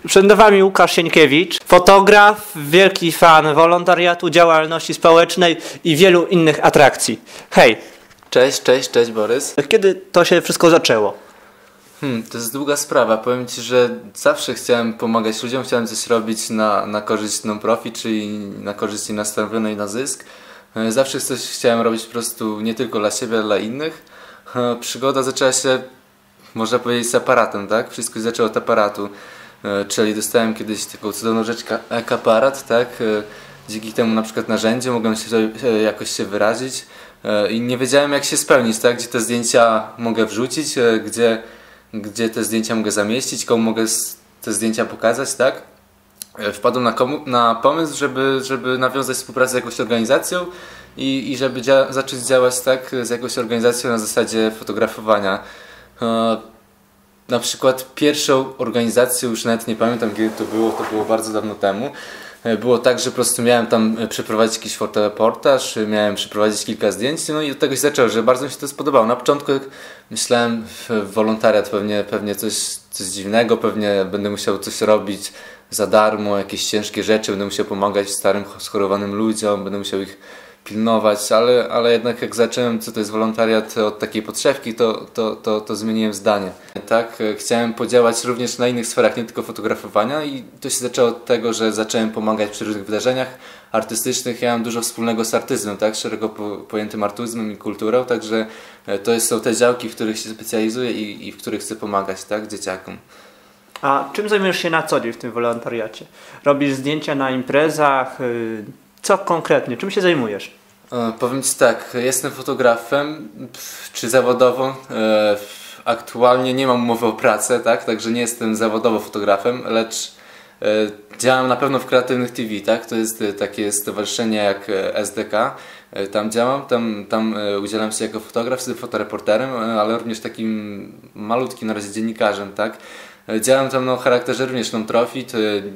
Przed wami Łukasz Sienkiewicz, fotograf, wielki fan wolontariatu, działalności społecznej i wielu innych atrakcji. Hej! Cześć Borys. Kiedy to się wszystko zaczęło? To jest długa sprawa. Powiem Ci, że zawsze chciałem pomagać ludziom, chciałem coś robić na korzyść non-profit, czyli na korzyść nastawionej na zysk. Zawsze coś chciałem robić po prostu nie tylko dla siebie, ale dla innych. Przygoda zaczęła się, można powiedzieć, z aparatem, tak? Wszystko się zaczęło od aparatu. Czyli dostałem kiedyś taką cudowną rzecz, aparat, tak? Dzięki temu na przykład narzędzie mogłem jakoś się wyrazić i nie wiedziałem, jak się spełnić, tak? Gdzie te zdjęcia mogę wrzucić, gdzie te zdjęcia mogę zamieścić, komu mogę te zdjęcia pokazać, tak? Wpadłem na pomysł, żeby nawiązać współpracę z jakąś organizacją i żeby zacząć działać tak z jakąś organizacją na zasadzie fotografowania. Na przykład pierwszą organizacją, już nawet nie pamiętam kiedy to było bardzo dawno temu. Było tak, że po prostu miałem tam przeprowadzić jakiś fotoreportaż, miałem przeprowadzić kilka zdjęć, no i od tego się zaczęło, że bardzo mi się to spodobało. Na początku myślałem wolontariat, pewnie coś dziwnego, pewnie będę musiał coś robić za darmo, jakieś ciężkie rzeczy, będę musiał pomagać starym, schorowanym ludziom, będę musiał ich pilnować, ale jednak jak zacząłem, co to jest wolontariat od takiej podszewki, to zmieniłem zdanie. Tak, chciałem podziałać również na innych sferach, nie tylko fotografowania i to się zaczęło od tego, że zacząłem pomagać przy różnych wydarzeniach artystycznych. Ja mam dużo wspólnego z artyzmem, tak, szeroko pojętym artyzmem i kulturą, także to są te działki, w których się specjalizuję i w których chcę pomagać, tak, dzieciakom. A czym zajmujesz się na co dzień w tym wolontariacie? Robisz zdjęcia na imprezach? Co konkretnie? Czym się zajmujesz? Powiem Ci tak, jestem fotografem, czy zawodowo. Aktualnie nie mam umowy o pracę, tak? Także nie jestem zawodowo fotografem, lecz działam na pewno w Kreatywnych TV, tak? To jest takie stowarzyszenie jak SDK. Tam działam, tam udzielam się jako fotograf, jestem fotoreporterem, ale również takim malutkim na razie dziennikarzem, tak? Działam tam o charakterze również non-profit,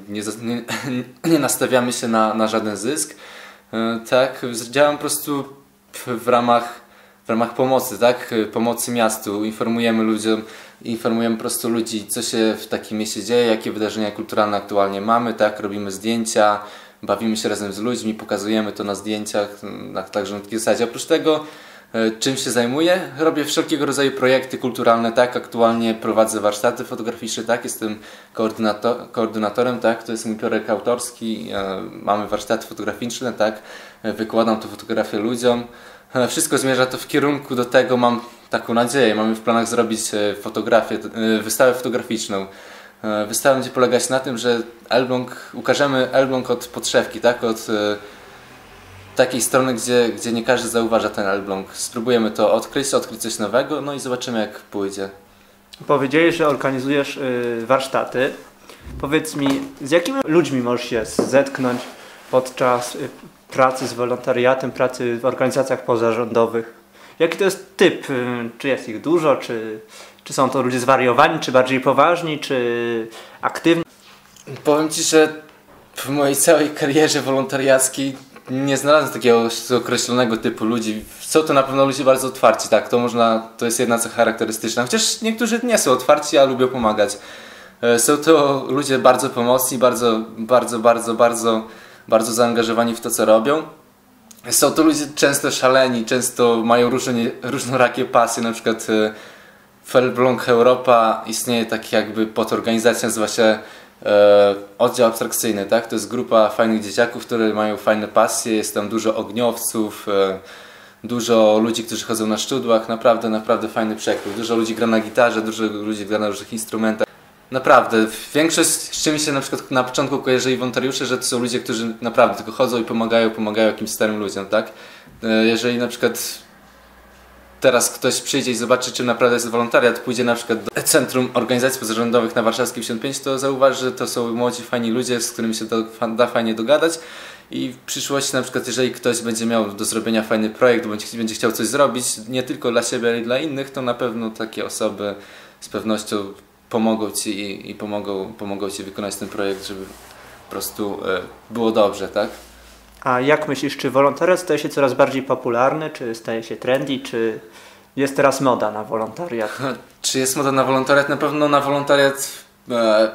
nie nastawiamy się na żaden zysk. Tak, działam po prostu w ramach pomocy, tak? Pomocy miastu. Informujemy ludziom, informujemy po prostu ludzi, co się w takim mieście dzieje, jakie wydarzenia kulturalne aktualnie mamy, tak? Robimy zdjęcia, bawimy się razem z ludźmi, pokazujemy to na zdjęciach, także na takiej zasadzie. Oprócz tego, czym się zajmuję? Robię wszelkiego rodzaju projekty kulturalne, tak? Aktualnie prowadzę warsztaty fotograficzne, tak? Jestem koordynatorem, tak? To jest mój projekt autorski, mamy warsztaty fotograficzne, tak? Wykładam to fotografię ludziom. Wszystko zmierza to w kierunku do tego, mam taką nadzieję, mamy w planach zrobić wystawę fotograficzną. Wystawa będzie polegać na tym, że ukażemy Elbląg od podszewki, tak? Od takiej strony, gdzie nie każdy zauważa ten Elbląg. Spróbujemy to odkryć coś nowego, no i zobaczymy, jak pójdzie. Powiedziałeś, że organizujesz warsztaty. Powiedz mi, z jakimi ludźmi możesz się zetknąć podczas pracy z wolontariatem, pracy w organizacjach pozarządowych? Jaki to jest typ? Czy jest ich dużo? Czy są to ludzie zwariowani, czy bardziej poważni, czy aktywni? Powiem Ci, że w mojej całej karierze wolontariackiej nie znalazłem takiego określonego typu ludzi. Są to na pewno ludzie bardzo otwarci, tak, to jest jedna cecha charakterystyczna. Chociaż niektórzy nie są otwarci, a lubią pomagać. Są to ludzie bardzo pomocni, bardzo zaangażowani w to, co robią. Są to ludzie często szaleni, często mają różnorakie pasje, na przykład w Elbląg Europa istnieje taki jakby podorganizacja, nazywa się oddział abstrakcyjny, tak? To jest grupa fajnych dzieciaków, które mają fajne pasje, jest tam dużo ogniowców, dużo ludzi, którzy chodzą na szczudłach, naprawdę fajny przekrój. Dużo ludzi gra na gitarze, dużo ludzi gra na różnych instrumentach. Naprawdę, większość z czym się na przykład na początku kojarzyli wolontariusze, że to są ludzie, którzy naprawdę tylko chodzą i pomagają jakimś starym ludziom, tak? Jeżeli na przykład teraz ktoś przyjdzie i zobaczy, czym naprawdę jest wolontariat, pójdzie na przykład do Centrum Organizacji Pozarządowych na Warszawskiej 55, to zauważy, że to są młodzi, fajni ludzie, z którymi się da fajnie dogadać i w przyszłości na przykład, jeżeli ktoś będzie miał do zrobienia fajny projekt, bądź będzie chciał coś zrobić, nie tylko dla siebie, ale i dla innych, to na pewno takie osoby z pewnością pomogą Ci i pomogą Ci wykonać ten projekt, żeby po prostu było dobrze, tak? A jak myślisz, czy wolontariat staje się coraz bardziej popularny, czy staje się trendy, czy jest teraz moda na wolontariat? Czy jest moda na wolontariat? Na pewno na wolontariat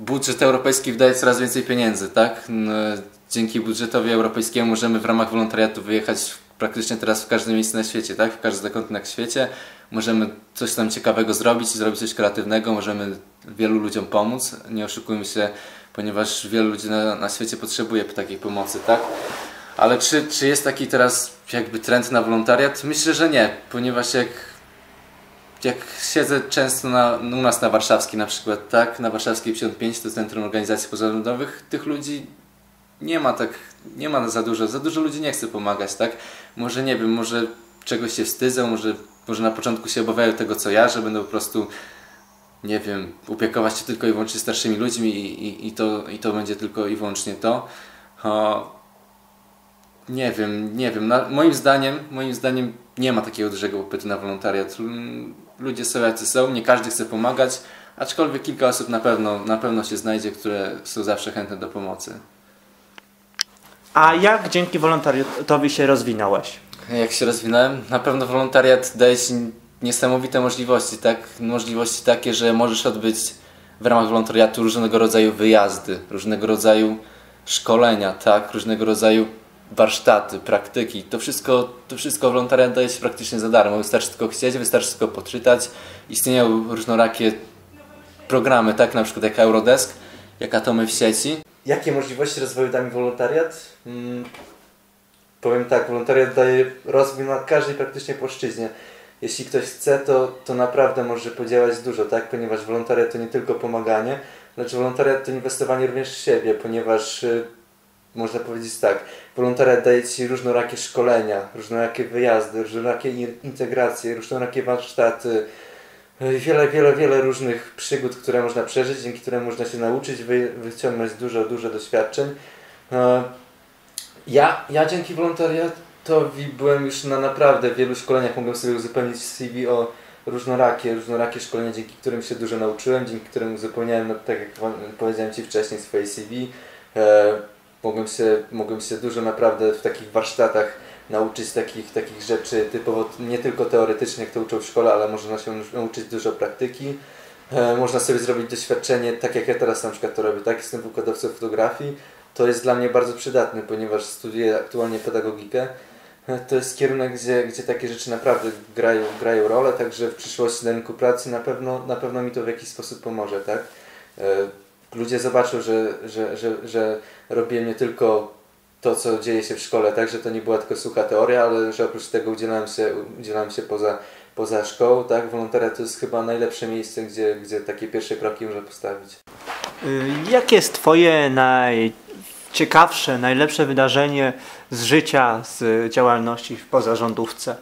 budżet europejski wydaje coraz więcej pieniędzy, tak? Dzięki budżetowi europejskiemu możemy w ramach wolontariatu wyjechać praktycznie teraz w każde miejsce na świecie, tak? W każdy zakątek na świecie. Możemy coś tam ciekawego zrobić, zrobić coś kreatywnego, możemy wielu ludziom pomóc. Nie oszukujmy się, ponieważ wielu ludzi na świecie potrzebuje takiej pomocy, tak? Ale czy jest taki teraz jakby trend na wolontariat? Myślę, że nie, ponieważ jak siedzę często u nas na Warszawskiej na przykład, tak? Na Warszawskiej 55, to Centrum Organizacji Pozarządowych, tych ludzi nie ma za dużo ludzi nie chce pomagać, tak? Może nie wiem, może czegoś się wstydzą, może na początku się obawiają tego co ja, że będą po prostu, nie wiem, opiekować się tylko i wyłącznie starszymi ludźmi i to będzie tylko i wyłącznie to. Nie wiem. Moim zdaniem nie ma takiego dużego popytu na wolontariat. Ludzie są jacy są, nie każdy chce pomagać, aczkolwiek kilka osób na pewno się znajdzie, które są zawsze chętne do pomocy. A jak dzięki wolontariatowi się rozwinąłeś? Jak się rozwinąłem? Na pewno wolontariat daje ci niesamowite możliwości, tak? Możliwości takie, że możesz odbyć w ramach wolontariatu różnego rodzaju wyjazdy, różnego rodzaju szkolenia, tak? Różnego rodzaju warsztaty, praktyki. To wszystko wolontariat daje ci praktycznie za darmo. Wystarczy tylko chcieć, wystarczy tylko poczytać. Istnieją różnorakie programy, tak? Na przykład jak Eurodesk, jak Atomy w sieci. Jakie możliwości rozwoju da mi wolontariat? Powiem tak, wolontariat daje rozwój na każdej praktycznie płaszczyźnie. Jeśli ktoś chce, to naprawdę może podziałać dużo, tak? Ponieważ wolontariat to nie tylko pomaganie, lecz wolontariat to inwestowanie również w siebie, ponieważ można powiedzieć tak, wolontariat daje ci różnorakie szkolenia, różnorakie wyjazdy, różnorakie integracje, różnorakie warsztaty, wiele różnych przygód, które można przeżyć, dzięki którym można się nauczyć, wyciągnąć dużo doświadczeń. Ja dzięki wolontariatowi byłem już na naprawdę wielu szkoleniach, mogłem sobie uzupełnić CV o różnorakie szkolenia, dzięki którym się dużo nauczyłem, dzięki którym uzupełniałem, no, tak jak powiedziałem Ci wcześniej, swoje CV. Mogłem się dużo naprawdę w takich warsztatach nauczyć takich rzeczy typowo nie tylko teoretycznie, jak to uczą w szkole, ale można się nauczyć dużo praktyki. Można sobie zrobić doświadczenie, tak jak ja teraz na przykład to robię, tak? Jestem wykładowcą fotografii. To jest dla mnie bardzo przydatne, ponieważ studiuję aktualnie pedagogikę. To jest kierunek, gdzie takie rzeczy naprawdę grają rolę, także w przyszłości na rynku pracy na pewno mi to w jakiś sposób pomoże, tak? Ludzie zobaczą, że robię nie tylko to, co dzieje się w szkole, tak? Że to nie była tylko sucha teoria, ale że oprócz tego udzielałem się poza szkołą, tak? Wolontariat to jest chyba najlepsze miejsce, gdzie takie pierwsze kroki można postawić. Jakie jest Twoje najciekawsze, najlepsze wydarzenie z życia, z działalności w pozarządówce?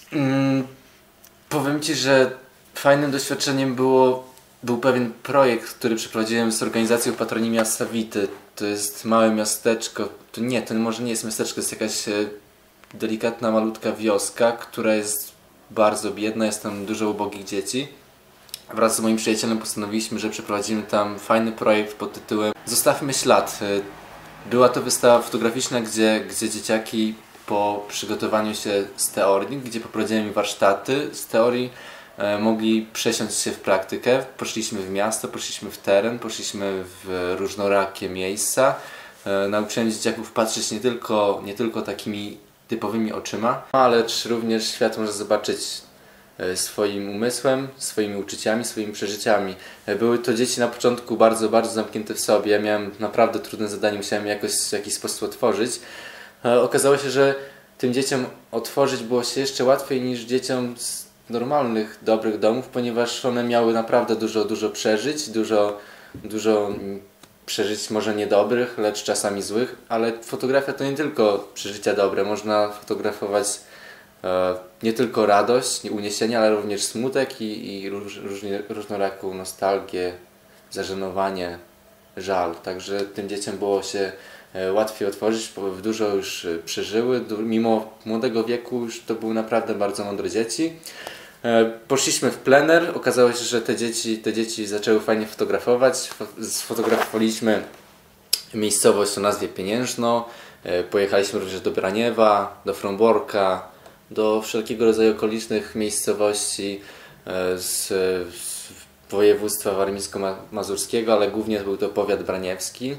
Powiem Ci, że fajnym doświadczeniem był pewien projekt, który przeprowadziłem z organizacją Patroni Miasta Wity. To jest małe miasteczko, to może nie jest miasteczko, to jest jakaś delikatna, malutka wioska, która jest bardzo biedna, jest tam dużo ubogich dzieci. Wraz z moim przyjacielem postanowiliśmy, że przeprowadzimy tam fajny projekt pod tytułem Zostawmy ślad. Była to wystawa fotograficzna, gdzie dzieciaki po przygotowaniu się z teorii, gdzie poprowadziłem im warsztaty z teorii, mogli przesiąść się w praktykę. Poszliśmy w miasto, poszliśmy w teren, poszliśmy w różnorakie miejsca. Nauczyłem dzieciaków patrzeć nie tylko takimi typowymi oczyma, ale również świat można zobaczyć swoim umysłem, swoimi uczuciami, swoimi przeżyciami. Były to dzieci na początku bardzo zamknięte w sobie. Ja miałem naprawdę trudne zadanie, musiałem jakoś w jakiś sposób otworzyć. Okazało się, że tym dzieciom otworzyć było się jeszcze łatwiej niż dzieciom z normalnych, dobrych domów, ponieważ one miały naprawdę dużo przeżyć, dużo przeżyć może niedobrych, lecz czasami złych, ale fotografia to nie tylko przeżycia dobre. Można fotografować nie tylko radość, uniesienie, ale również smutek i różnoraką nostalgię, zażenowanie, żal. Także tym dzieciom było się łatwiej otworzyć, bo dużo już przeżyły. Mimo młodego wieku już to były naprawdę bardzo mądre dzieci. Poszliśmy w plener, okazało się, że te dzieci zaczęły fajnie fotografować. Sfotografowaliśmy miejscowość o nazwie Pieniężno, pojechaliśmy również do Braniewa, do Fromborka, do wszelkiego rodzaju okolicznych miejscowości województwa warmińsko-mazurskiego, ale głównie był to powiat braniewski.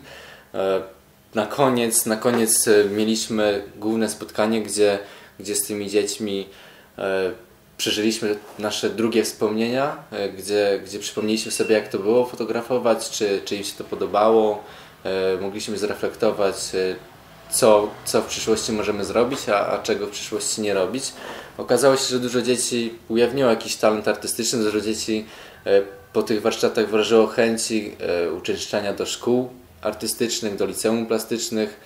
Na koniec mieliśmy główne spotkanie, gdzie z tymi dziećmi przeżyliśmy nasze drugie wspomnienia, gdzie przypomnieliśmy sobie, jak to było fotografować, czy im się to podobało. Mogliśmy zreflektować, co w przyszłości możemy zrobić, a czego w przyszłości nie robić. Okazało się, że dużo dzieci ujawniło jakiś talent artystyczny, dużo dzieci po tych warsztatach wyrażyło chęci uczęszczania do szkół artystycznych, do liceum plastycznych.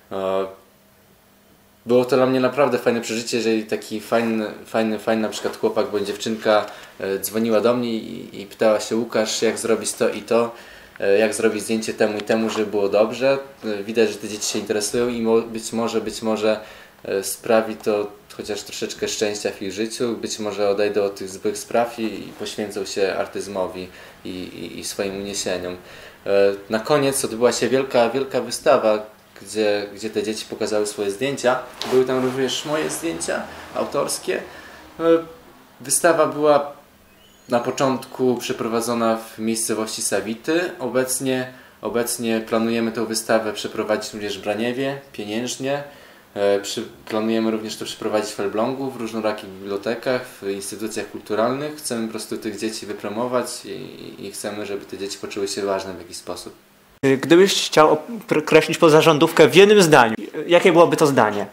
Było to dla mnie naprawdę fajne przeżycie, jeżeli taki fajny na przykład chłopak bądź dziewczynka dzwoniła do mnie i pytała się: Łukasz, jak zrobić to i to, jak zrobić zdjęcie temu i temu, żeby było dobrze. Widać, że te dzieci się interesują i być może sprawi to chociaż troszeczkę szczęścia w ich życiu, być może odejdą od tych złych spraw i poświęcą się artyzmowi i swoim uniesieniom. Na koniec odbyła się wielka wystawa, gdzie te dzieci pokazały swoje zdjęcia. Były tam również moje zdjęcia autorskie. Wystawa była na początku przeprowadzona w miejscowości Sawity. Obecnie planujemy tę wystawę przeprowadzić również w Braniewie, Pieniężnie. Planujemy również to przeprowadzić w Elblągu, w różnorakich bibliotekach, w instytucjach kulturalnych. Chcemy po prostu tych dzieci wypromować i chcemy, żeby te dzieci poczuły się ważne w jakiś sposób. Gdybyś chciał określić pozarządówkę w jednym zdaniu, jakie byłoby to zdanie?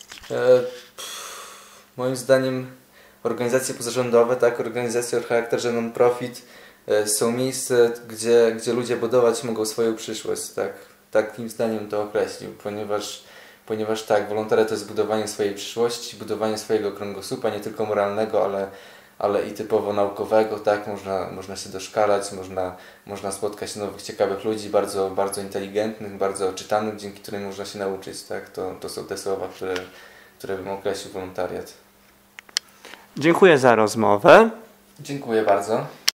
Moim zdaniem organizacje pozarządowe, organizacje o charakterze non-profit są miejsce, gdzie ludzie budować mogą swoją przyszłość. Takim zdaniem to określił, ponieważ wolontariat to jest budowanie swojej przyszłości, budowanie swojego kręgosłupa, nie tylko moralnego, ale i typowo naukowego. Można się doszkalać, można spotkać nowych, ciekawych ludzi, bardzo inteligentnych, bardzo czytanych, dzięki którym można się nauczyć. To są te słowa, które bym określił wolontariat. Dziękuję za rozmowę. Dziękuję bardzo.